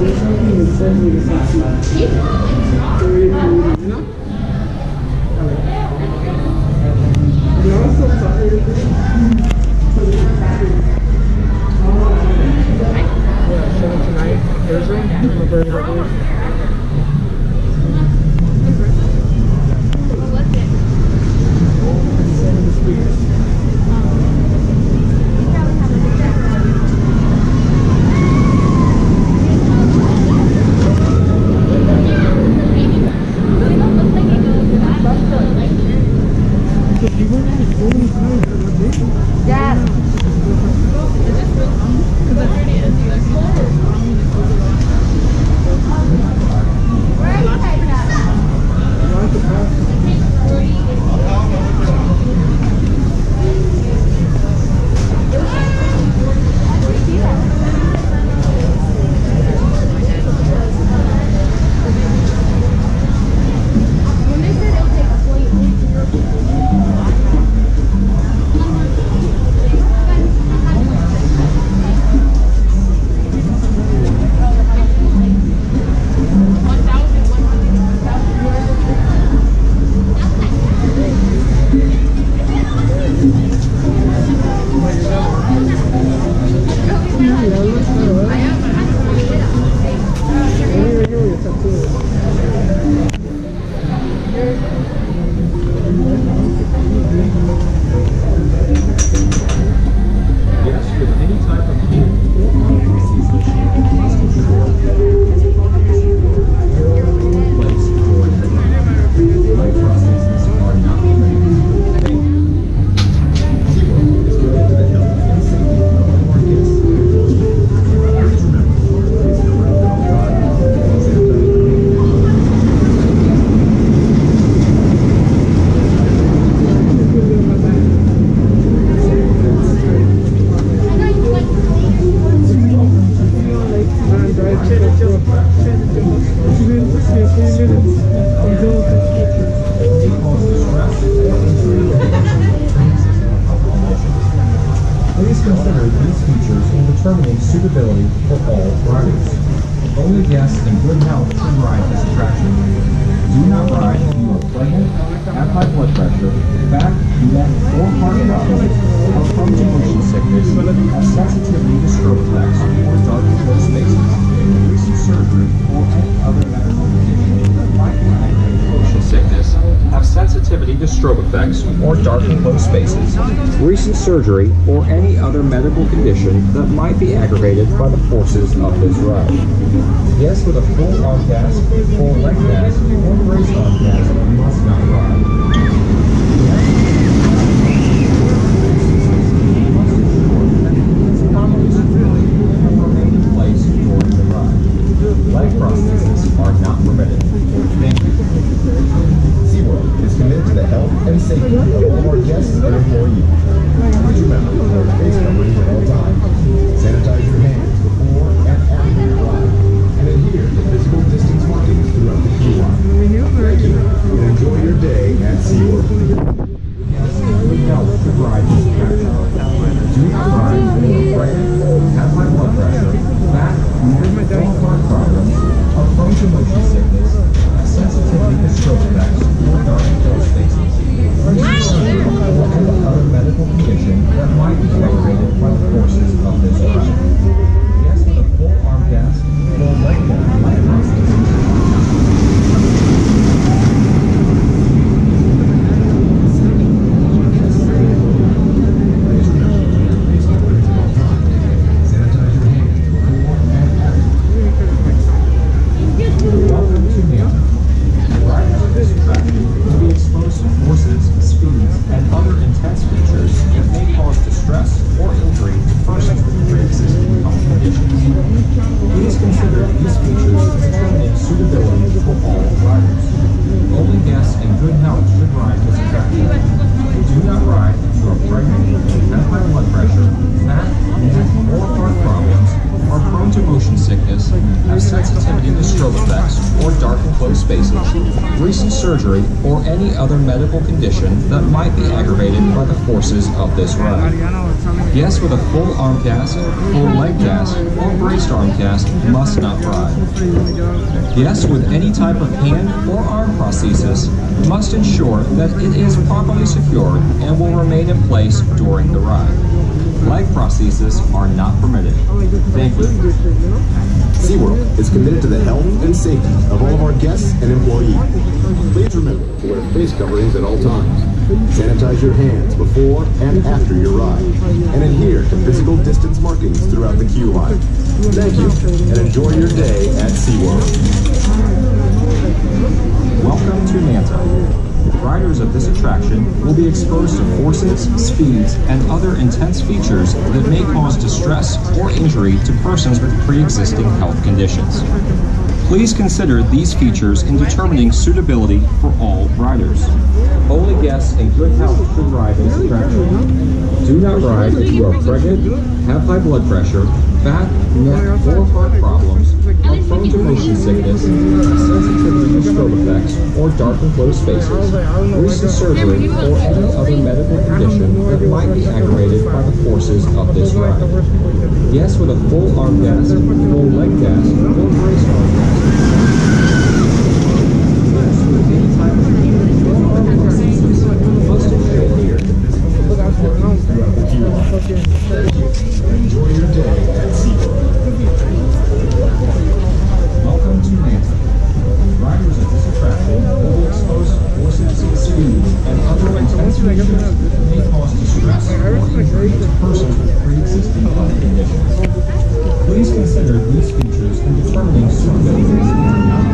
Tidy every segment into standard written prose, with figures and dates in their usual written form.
determining suitability for all riders. Only guests in good health should ride this attraction. Do not ride if you are pregnant, have high blood pressure, back, neck, or heart problems, are prone to motion sickness, have sensitivity to stroke effects, or dark closed spaces, recent surgery, or any other medical condition that might aggravate motion sickness, have sensitivity to stroke effects, or dark enclosed spaces, recent surgery, or any other medical condition that might be aggravated by the forces of this ride. Guests with a full arm cast, full leg cast, or brace arm cast must not ride. Remain in place during the ride. Leg prostheses are not permitted. Thank you. SeaWorld is committed to the health and safety of all of our guests and employees. Please remember to wear face coverings at all times. Sanitize your hands before and after your ride, and adhere to physical distance markings throughout the queue line. Thank you, and enjoy your day at SeaWorld. Guests with health should ride this attraction. Do not ride if you are pregnant, have high blood pressure, back, neck, or heart problems, are prone to motion sickness, have sensitivity to stroke effects, or dark enclosed spaces, or any other medical condition that might be aggravated by the forces of this ride. Guests with a full arm cast, full leg cast, leg prosthesis. Have sensitivity to stroke effects or dark enclosed spaces, recent surgery, or any other medical condition that might be aggravated by the forces of this ride. Guests with a full arm cast, full leg cast, or braced arm cast must not ride. Guests with any type of hand or arm prosthesis must ensure that it is properly secured and will remain in place during the ride. Leg prostheses are not permitted. Thank you. SeaWorld is committed to the health and safety of all of our guests and employees. Please remember to wear face coverings at all times. Sanitize your hands before and after your ride, and adhere to physical distance markings throughout the queue line. Thank you, and enjoy your day at SeaWorld. Welcome to Manta. Riders of this attraction will be exposed to forces, speeds, and other intense features that may cause distress or injury to persons with pre-existing health conditions. Please consider these features in determining suitability for all riders. Only guests in good health should ride this attraction. Do not ride if you are pregnant, have high blood pressure, back, neck, or heart problems, are prone to motion sickness, sensitivity to strobe effects, or dark enclosed spaces, recent surgery, or any other medical condition that might be aggravated by the forces of this ride. Guests with a full arm cast, full leg cast, or braced arm cast. Guests with any type of hand or arm prosthesis must adhere to physical distance throughout the queue line. Thank you. Enjoy your day at SeaWorld. Welcome to Manta. Riders of this attraction will be exposed to forces, speeds, and other intense features that may cause distress or injury to persons with pre-existing health conditions. Please consider these features in determining suitability.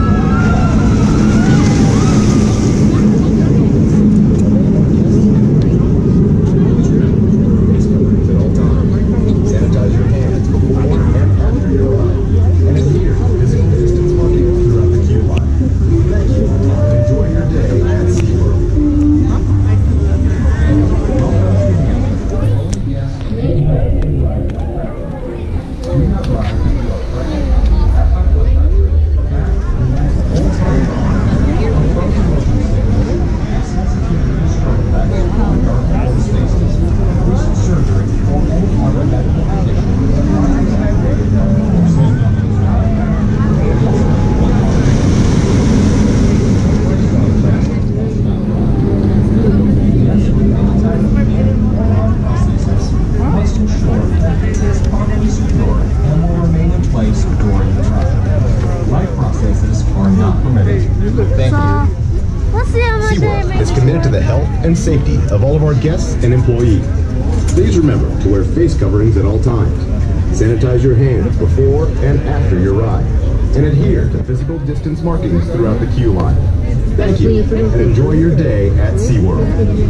SeaWorld is committed to the health and safety of all of our guests and employees. Please remember to wear face coverings at all times. Sanitize your hands before and after your ride, and adhere to physical distance markings throughout the queue line. Thank you, and enjoy your day at SeaWorld.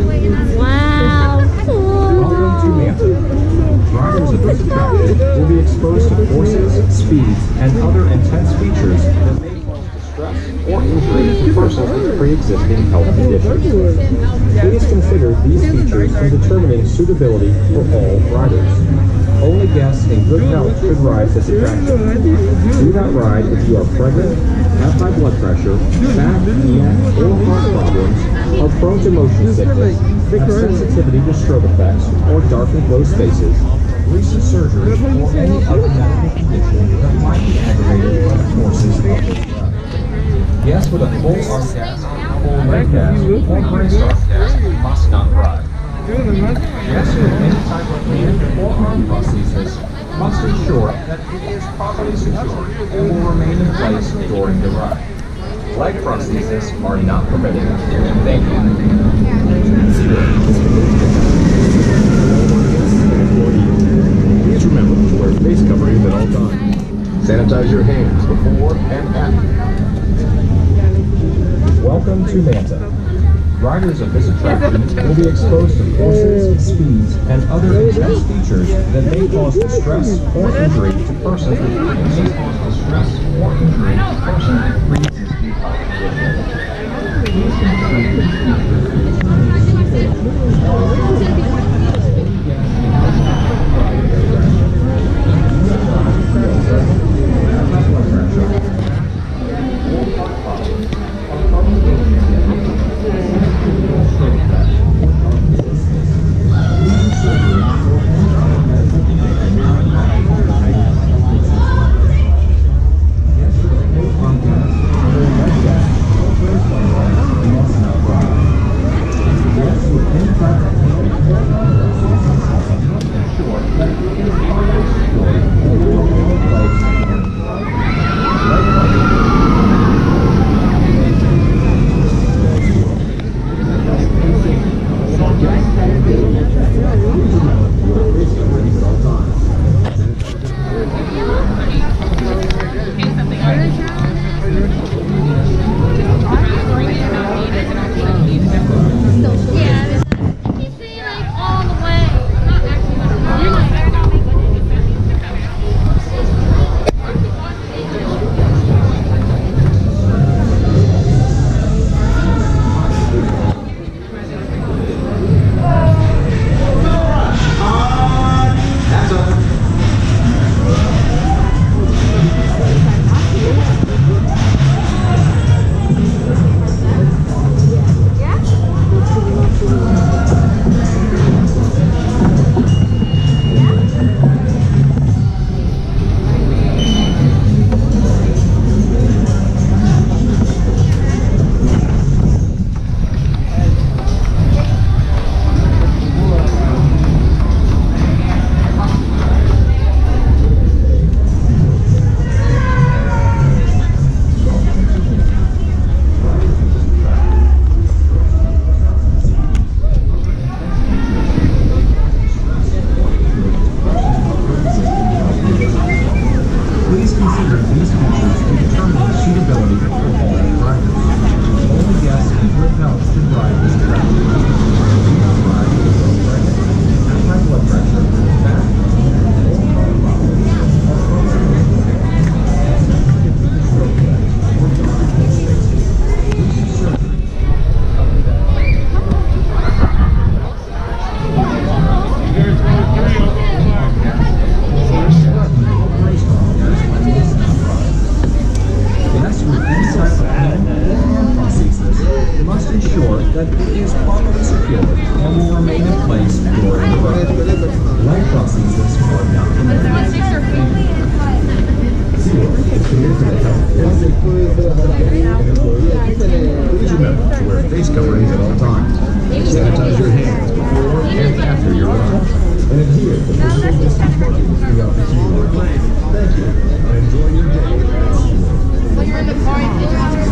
Wow, cool. Welcome to Manta. Riders of this attraction will be exposed to forces, speeds, and other intense features that may cause distress or injury to persons with pre-existing health conditions. Please consider these features in determining suitability for all riders. Only guests in good health should ride this attraction. Do not ride if you are pregnant, have high blood pressure, back, neck, or heart problems, are prone to motion sickness, have sensitivity to strobe effects, or dark enclosed spaces, recent surgery, or any other medical condition that might be aggravated by the forces of this ride. Guests with a full arm cast, full leg cast, or braced arm cast must not ride. Guests with any type of hand or arm prosthesis must ensure that it is properly secured and will remain in place during the ride. Leg prostheses are not permitted. Thank you. Please remember to wear face coverings at all times. Sanitize your hands before and after. Welcome to Manta. Riders of this attraction will be exposed to forces, speeds, and other intense features that may cause distress or injury to persons with pre-existing health conditions. face coverings at all times. Sanitize your hands before and after your ride. And adhere to physical distance markings throughout the SeaWorld. Thank you, and enjoy your day at SeaWorld. When you're in the car, you think about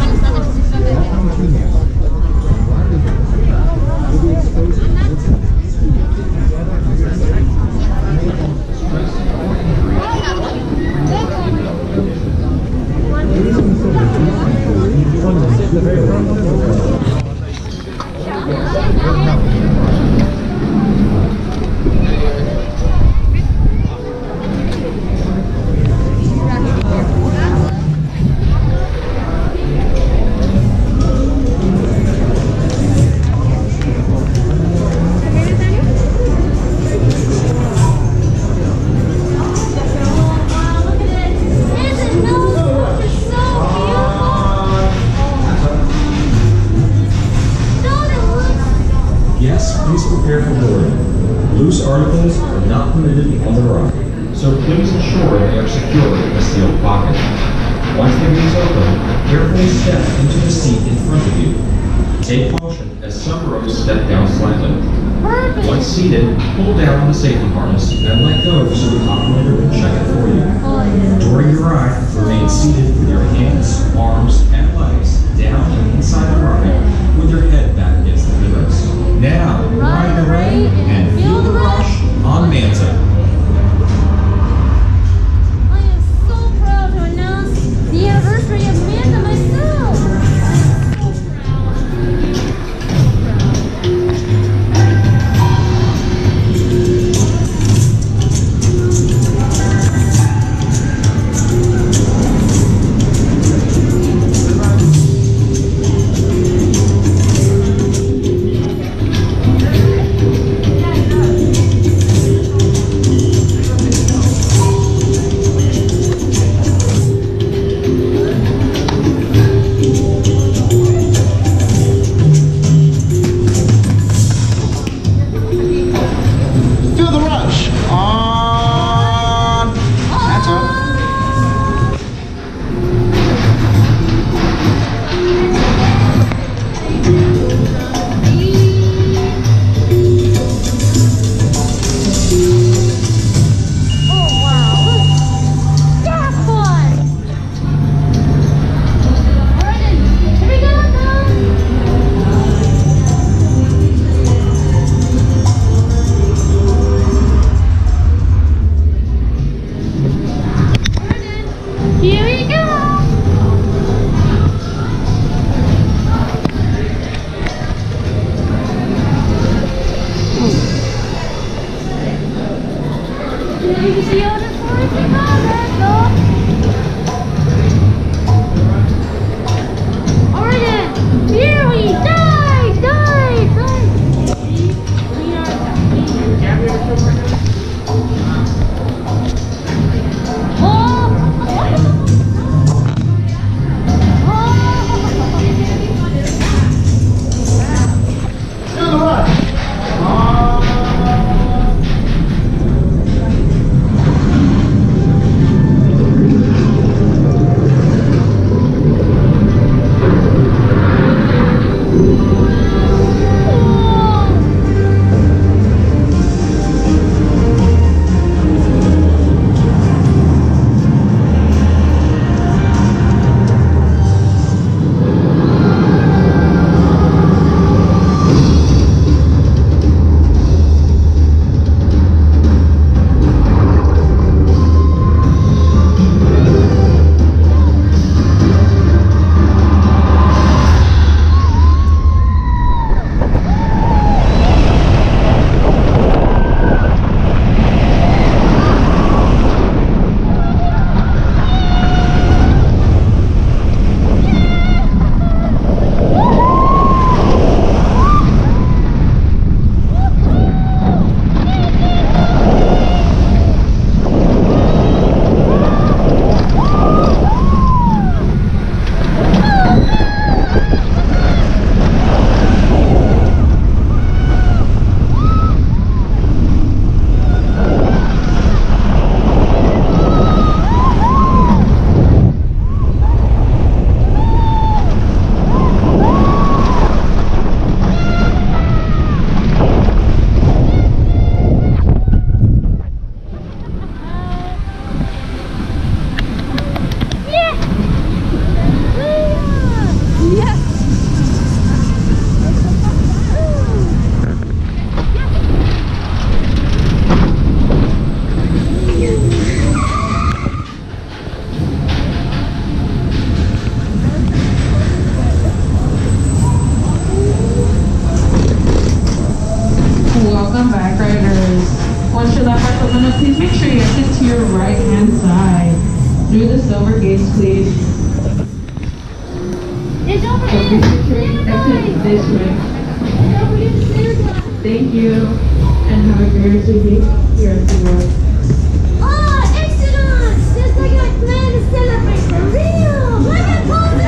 「 through the silver gates, please. It's over Please exit this way. Thank you, and have a great rest of your day here at SeaWorld. Oh, excellent! Just like I planned to celebrate the real! Look at Plaza!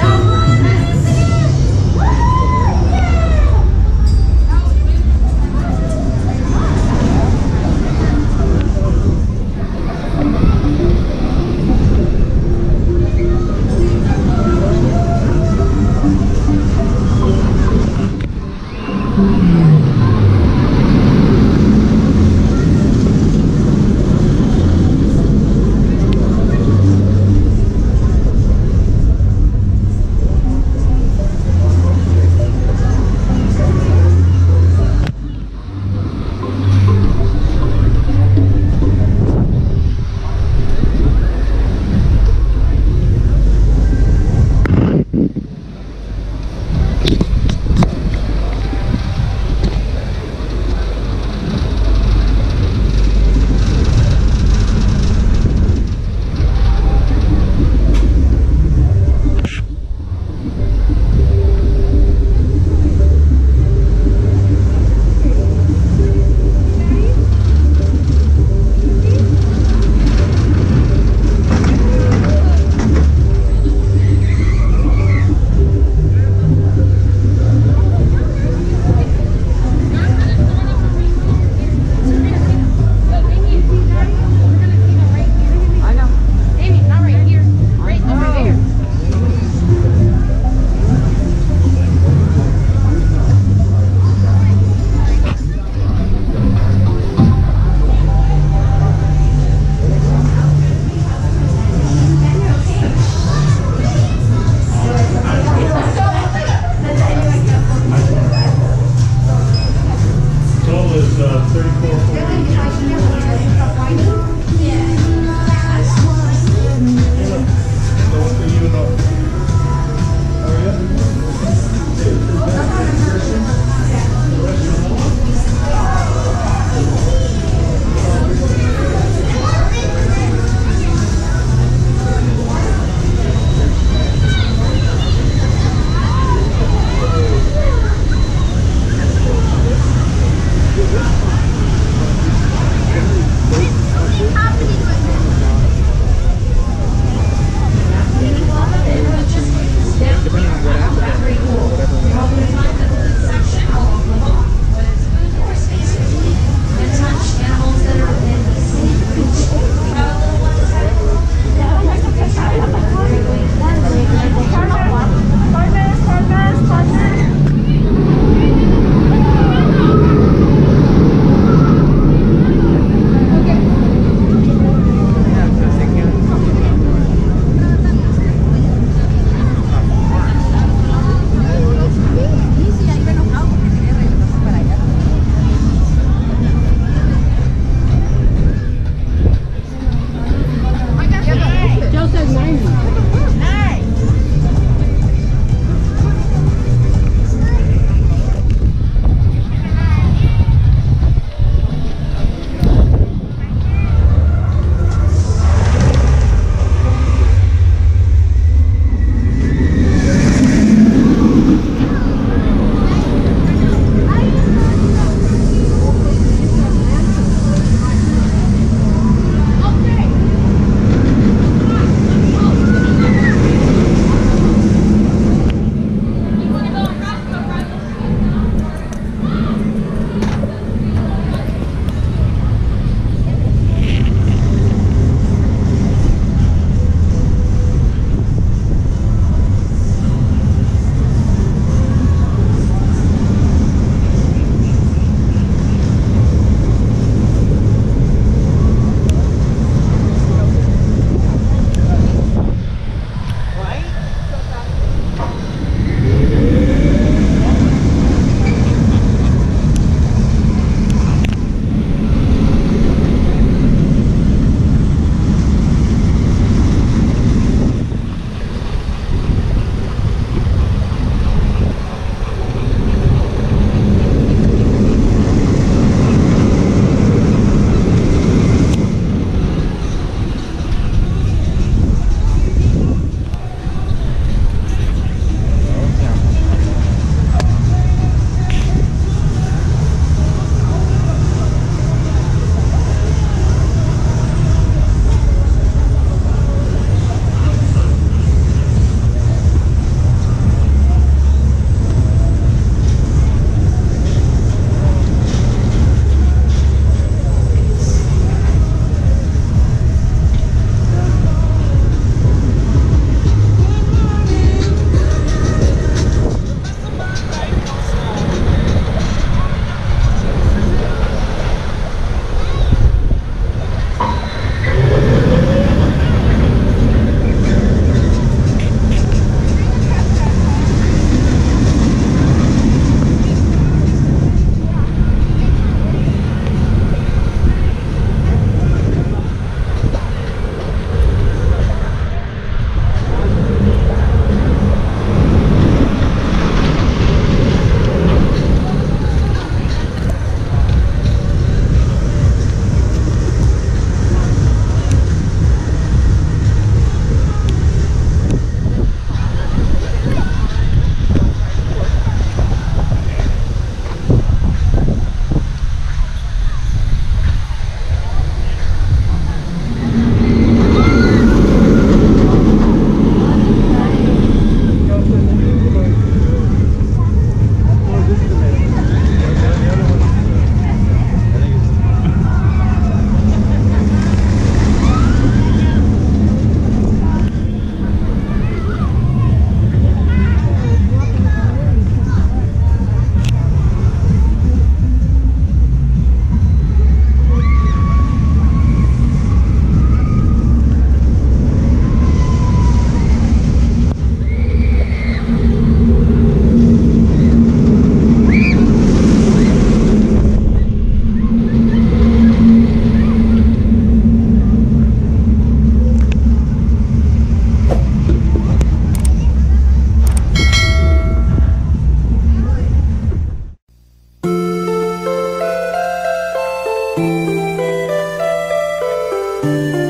Bye.